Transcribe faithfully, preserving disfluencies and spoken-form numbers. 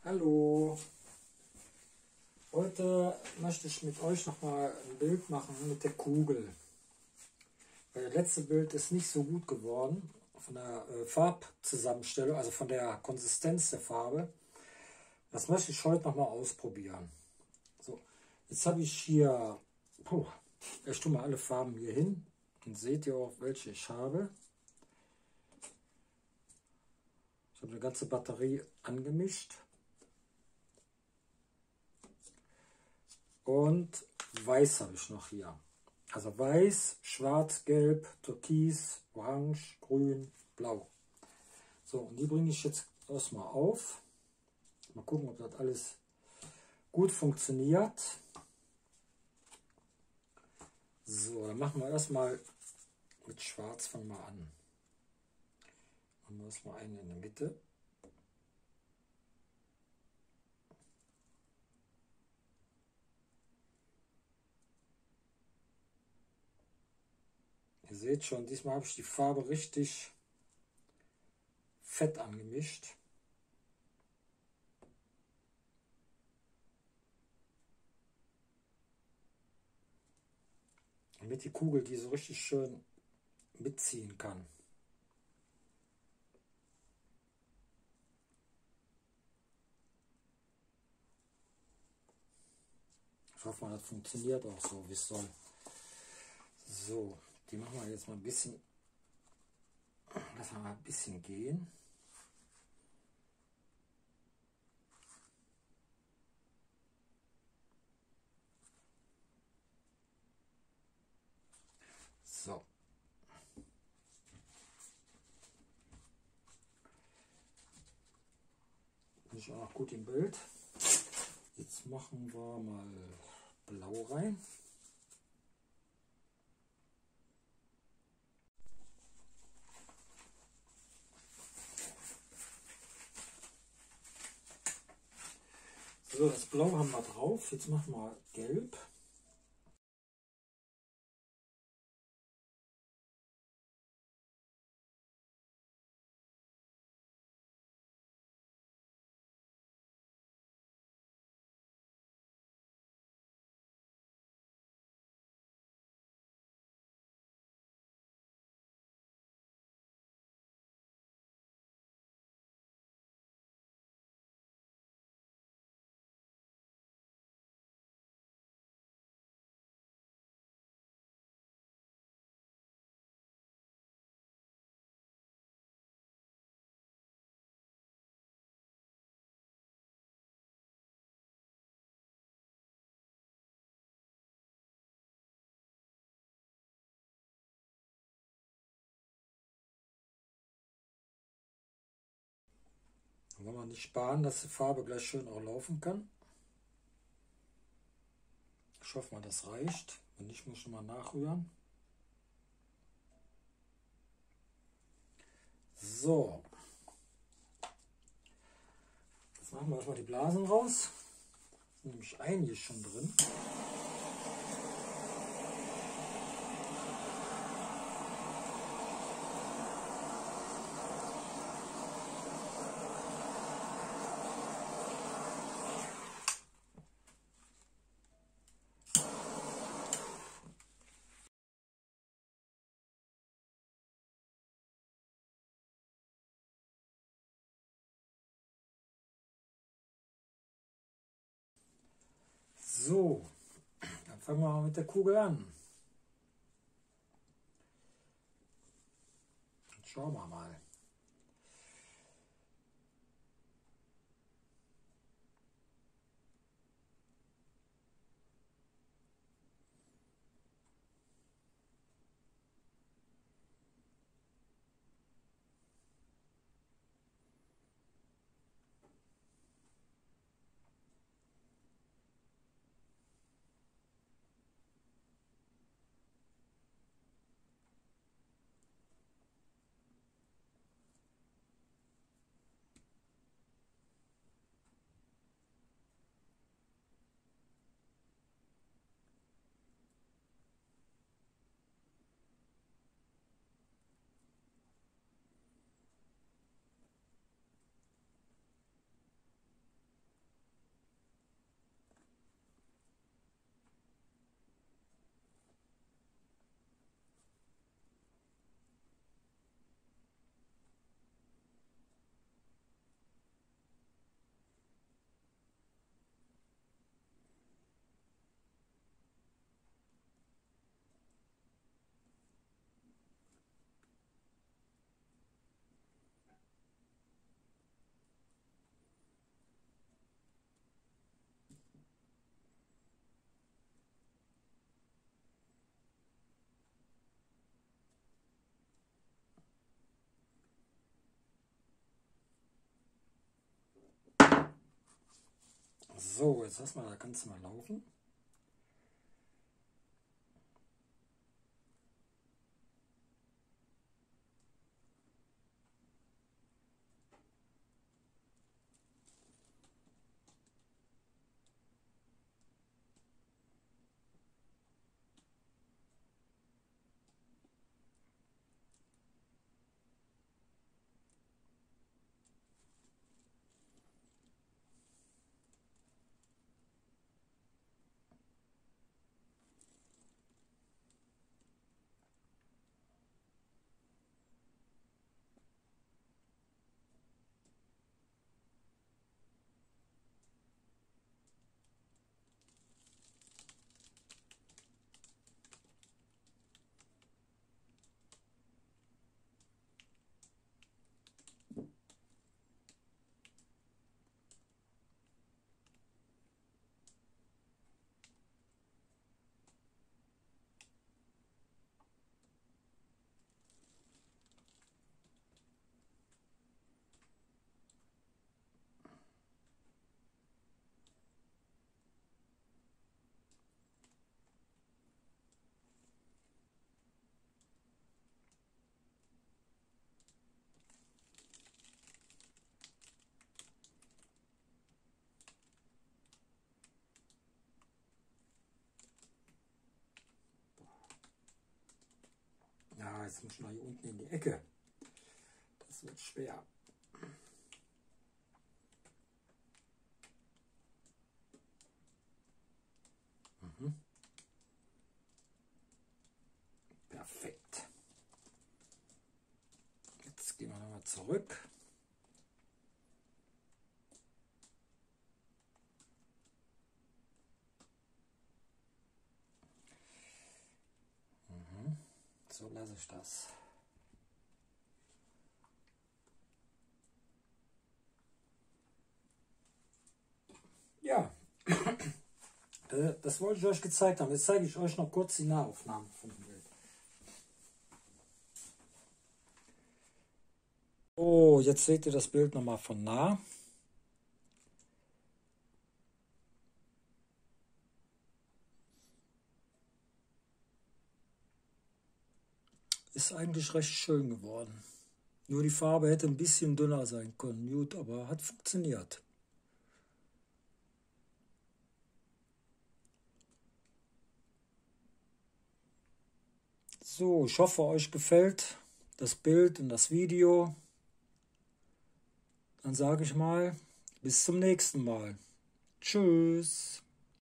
Hallo, heute möchte ich mit euch noch mal ein Bild machen mit der Kugel. Weil das letzte Bild ist nicht so gut geworden von der äh, Farbzusammenstellung, also von der Konsistenz der Farbe. Das möchte ich heute noch mal ausprobieren. So, jetzt habe ich hier, puh, ich tue mal alle Farben hier hin. Dann seht ihr auch, welche ich habe. Ich habe eine ganze Batterie angemischt. Und weiß habe ich noch hier. Also weiß, schwarz, gelb, türkis, orange, grün, blau. So, und die bringe ich jetzt erstmal auf. Mal gucken, ob das alles gut funktioniert. So, dann machen wir erstmal mit schwarz, fangen wir an. Machen wir erstmal einen in der Mitte. Ihr seht schon, diesmal habe ich die Farbe richtig fett angemischt. Damit die Kugel die so richtig schön mitziehen kann. Ich hoffe mal, das funktioniert auch so, wie es soll. So, die machen wir jetzt mal ein bisschen, lassen wir mal ein bisschen gehen. So. Bin ich auch noch gut im Bild. Jetzt machen wir mal Blau rein. So, das Blau haben wir drauf. Jetzt machen wir Gelb. Dann wollen wir nicht sparen, dass die Farbe gleich schön auch laufen kann. Ich hoffe mal, das reicht. Wenn nicht, muss ich mal nachrühren. So. Jetzt machen wir erstmal die Blasen raus. Da sind nämlich einige schon drin. So, dann fangen wir mal mit der Kugel an. Jetzt schauen wir mal. So, jetzt lassen wir das Ganze mal laufen. Ja, jetzt muss ich noch hier unten in die Ecke. Das wird schwer. Mhm. Perfekt. Jetzt gehen wir nochmal zurück. Mhm. So lasse ich das. Ja, das wollte ich euch gezeigt haben. Jetzt zeige ich euch noch kurz die Nahaufnahmen von dem Bild. Oh, jetzt seht ihr das Bild nochmal von nah. Ist eigentlich recht schön geworden. Nur die Farbe hätte ein bisschen dünner sein können. Gut, aber hat funktioniert. So, ich hoffe, euch gefällt das Bild und das Video. Dann sage ich mal, bis zum nächsten Mal. Tschüss.